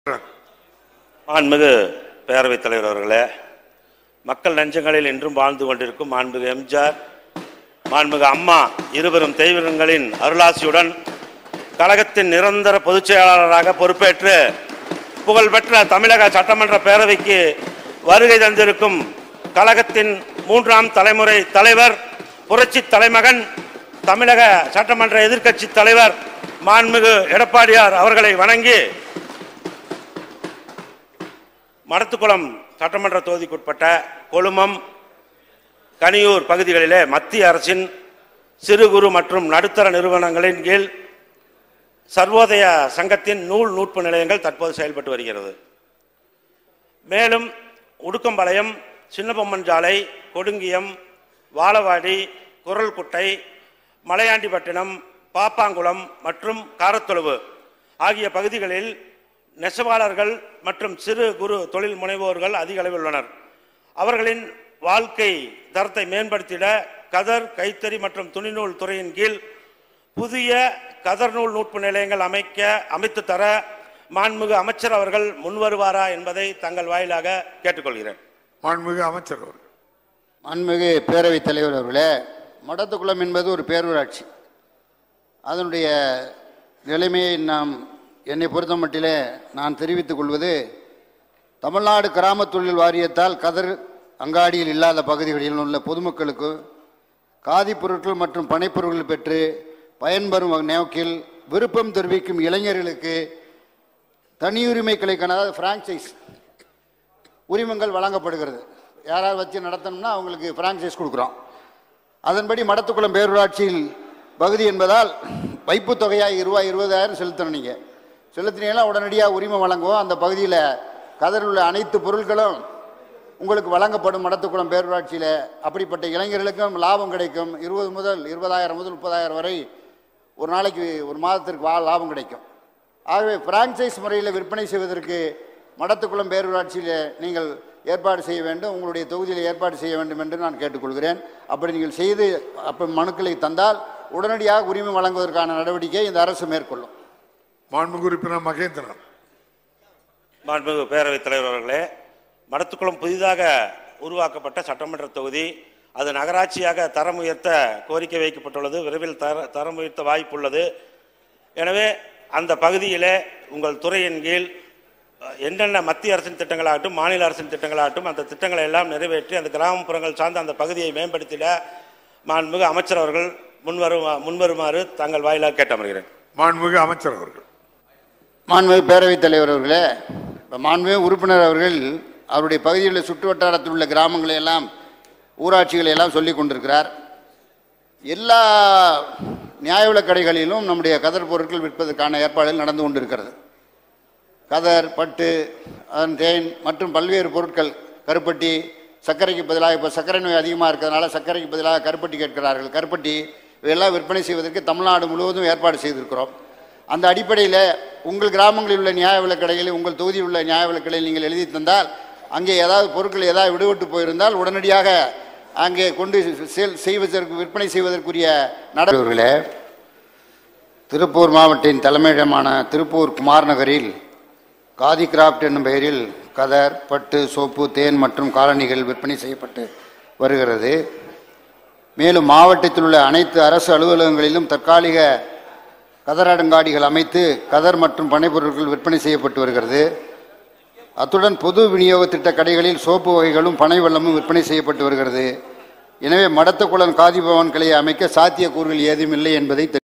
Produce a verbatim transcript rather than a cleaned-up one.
மாண்புமிகு பேரவைத் தலைவர் அவர்களே, மக்கள் நெஞ்சங்களில் இன்றும் வாழ்ந்து கொண்டிருக்கும் மாண்புமிகு எம்ஜிஆர், மாண்புமிகு அம்மா இருவரும் தெய்வங்களின் அருளாசியுடன் கழகத்தின் நிரந்தர பொதுச் செயலாளராக பொறுப்பேற்று புகழ்பெற்ற தமிழக சட்டமன்ற பேரவைக்கு வருகை தந்திருக்கும் கழகத்தின் மூன்றாம் தலைமுறை தலைவர், புரட்சி தலைமகன், தமிழக சட்டமன்ற எதிர்க்கட்சி தலைவர் மாண்புமிகு எடப்பாடியார் அவர்களை வணங்கி மடத்துக்குளம் சட்டமன்ற தொகுதிக்குட்பட்ட கொழுமம், கனியூர் பகுதிகளிலே மத்திய அரசின் சிறு குறு மற்றும் நடுத்தர நிறுவனங்களின் கீழ் சர்வோதய சங்கத்தின் நூல் நூற்பு நிலையங்கள் தற்போது செயல்பட்டு வருகிறது. மேலும் உடுக்கம்பாளையம், சின்னபொம்மன் சாலை, கொடுங்கியம், வாழவாடி, குரல்குட்டை, மலையாண்டிப்பட்டினம், பாப்பாங்குளம் மற்றும் காரத்தொழுவு ஆகிய பகுதிகளில் நெசவாளர்கள் மற்றும் சிறு குறு தொழில் முனைவோர்கள் அதிக அளவில் உள்ளனர். அவர்களின் வாழ்க்கை தரத்தை மேம்படுத்திட கதர், கைத்தறி மற்றும் துணிநூல் துறையின் கீழ் புதிய கதர் நூல் நூற்பு நிலையங்கள் அமைக்க அமைத்து தர மாண்புமிகு அமைச்சர் அவர்கள் முன்வருவாரா என்பதை தங்கள் வாயிலாக கேட்டுக்கொள்கிறேன். மாண்புமிகு அமைச்சர் அவர்கள். மாண்புமிகு பேரவைத் தலைவர் அவர்களே, மடத்துக்குளம் என்பது ஒரு பேரூராட்சி. அதனுடைய நிலைமையை நாம் என்னை பொறுத்த மட்டிலே நான் தெரிவித்துக் கொள்வது, தமிழ்நாடு கிராம தொழில் வாரியத்தால் கதர் அங்காடியில் இல்லாத பகுதிகளில் உள்ள பொதுமக்களுக்கு காதி பொருட்கள் மற்றும் பனைப்பொருட்கள் பெற்று பயன்பெறும் நோக்கில் விருப்பம் தெரிவிக்கும் இளைஞர்களுக்கு தனியுரிமை கிளைக்கான பிரான்சைஸ் உரிமங்கள் வழங்கப்படுகிறது. யாராவது வச்சு நடத்தணும்னா அவங்களுக்கு பிரான்சைஸ் கொடுக்குறோம். அதன்படி மடத்துக்குளம் பேரூராட்சியில் பகுதி என்பதால் வைப்பு தொகையாக ரூபாய் இருபதாயிரம் செலுத்தணும். நீங்கள் செலுத்தினீங்கன்னா உடனடியாக உரிமம் வழங்குவோம். அந்த பகுதியில் கதர் உள்ள அனைத்து பொருட்களும் உங்களுக்கு வழங்கப்படும். மடத்துக்குளம் பேரூராட்சியில் அப்படிப்பட்ட இளைஞர்களுக்கும் லாபம் கிடைக்கும். இருபது முதல் இருபதாயிரம் முதல் முப்பதாயிரம் வரை ஒரு நாளைக்கு ஒரு மாதத்திற்கு வா லாபம் கிடைக்கும். ஆகவே பிரான்சைஸ் முறையில் விற்பனை செய்வதற்கு மடத்துக்குளம் பேரூராட்சியில் நீங்கள் ஏற்பாடு செய்ய வேண்டும், உங்களுடைய தொகுதியில் ஏற்பாடு செய்ய வேண்டும் என்று நான் கேட்டுக்கொள்கிறேன். அப்படி நீங்கள் செய்து அப்போ மனுக்களை தந்தால் உடனடியாக உரிமை வழங்குவதற்கான நடவடிக்கை இந்த அரசு மேற்கொள்ளும். மாண்புமிகு உறுப்பினர் மகேந்திரன். மாண்புமிகு பேரவைத் தலைவர் அவர்களே, மடத்துக்குளம் புதிதாக உருவாக்கப்பட்ட சட்டமன்ற தொகுதி, அது நகராட்சியாக தரம் உயர்த்த கோரிக்கை வைக்கப்பட்டுள்ளது. விரைவில் தர தரம் உயர்த்த வாய்ப்புள்ளது. எனவே அந்த பகுதியிலே உங்கள் துறையின் கீழ் என்னென்ன மத்திய அரசின் திட்டங்களாகட்டும் மாநில அரசின் திட்டங்களாகட்டும் அந்த திட்டங்களை எல்லாம் நிறைவேற்றி அந்த கிராமப்புறங்கள் சார்ந்த அந்த பகுதியை மேம்படுத்திட மாண்புமிகு அமைச்சர் அவர்கள் முன்வரும் முன்வருமாறு தங்கள் வாயிலாக கேட்டமர்கிறேன். மாண்புமிகு அமைச்சர் அவர்கள். மாண்புமிகு பேரவைத் தலைவர் அவர்களே, மாண்புமிகு உறுப்பினர் அவர்கள் அவருடைய பகுதியில் சுற்று வட்டாரத்தில் உள்ள கிராமங்களை எல்லாம் ஊராட்சிகளை எல்லாம் சொல்லி கொண்டிருக்கிறார். எல்லா நியாய விலைக் கடைகளிலும் நம்முடைய கதர் பொருட்கள் விற்பதற்கான ஏற்பாடுகள் நடந்து கொண்டிருக்கிறது. கதர், பட்டு, அதன் தேன் மற்றும் பல்வேறு பொருட்கள், கருப்பட்டி, சர்க்கரைக்கு பதிலாக இப்போ சர்க்கரை நோய் அதிகமாக இருக்கிறதுனால சர்க்கரைக்கு பதிலாக கருப்பட்டி கேட்கிறார்கள். கருப்பட்டி இவையெல்லாம் விற்பனை செய்வதற்கு தமிழ்நாடு முழுவதும் ஏற்பாடு செய்திருக்கிறோம். அந்த அடிப்படையில் உங்கள் கிராமங்களில் உள்ள நியாய விலைக் கடைகளில் உங்கள் தொகுதியில் உள்ள நியாய விலைக் கடையில் நீங்கள் எழுதி தந்தால் அங்கே ஏதாவது பொருட்கள் ஏதாவது விடுபட்டு போயிருந்தால் உடனடியாக அங்கே கொண்டு சேல் செய்வதற்கு விற்பனை செய்வதற்குரிய நடவடிக்கைகளே. திருப்பூர் மாவட்டத்தின் தலைமையிடமான திருப்பூர் குமார் நகரில் காதி கிராஃப்ட் என்னும் பெயரில் கதர், பட்டு, சோப்பு, தேன் மற்றும் காலணிகள் விற்பனை செய்யப்பட்டு வருகிறது. மேலும் மாவட்டத்தில் உள்ள அனைத்து அரசு அலுவலகங்களிலும் தற்காலிக கதர் அங்காடிகள் அமைத்து கதர் மற்றும் பனைப்பொருட்கள் விற்பனை செய்யப்பட்டு வருகிறது. அத்துடன் பொது விநியோக திட்ட கடைகளில் சோப்பு வகைகளும் பனை வெல்லமும் விற்பனை செய்யப்பட்டு வருகிறது. எனவே மடத்துக்குளம் காதி பவன் கிளையை அமைக்க சாத்திய கூறுகள் ஏதும் இல்லை என்பதை